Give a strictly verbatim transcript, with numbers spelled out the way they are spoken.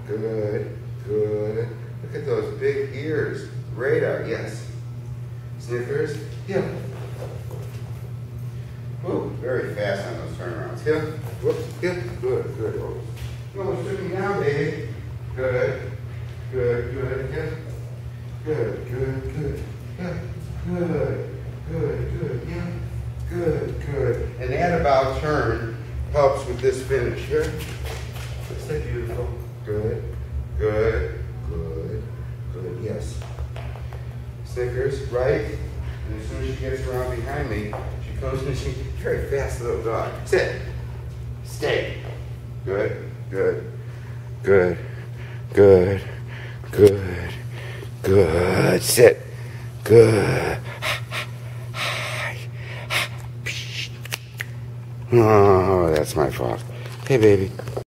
Good, good. Look at those big ears. Radar, yes. Snickers, yeah. Whoa, very fast on those turnarounds. Yeah, whoop, yeah, good, good. Oh, no, shoot me down, baby. Good, good, good, yeah. Good, good, good, yeah. Good, good, good, yeah. Good, good. And that about turn helps with this finish here. Isn't that beautiful? Good, good, good, good, yes. Snickers, right? And as soon as she gets around behind me, she comes and she, very fast little dog. Sit, stay. Good, good, good, good, good, good, sit, good. Oh, that's my fault. Hey, baby.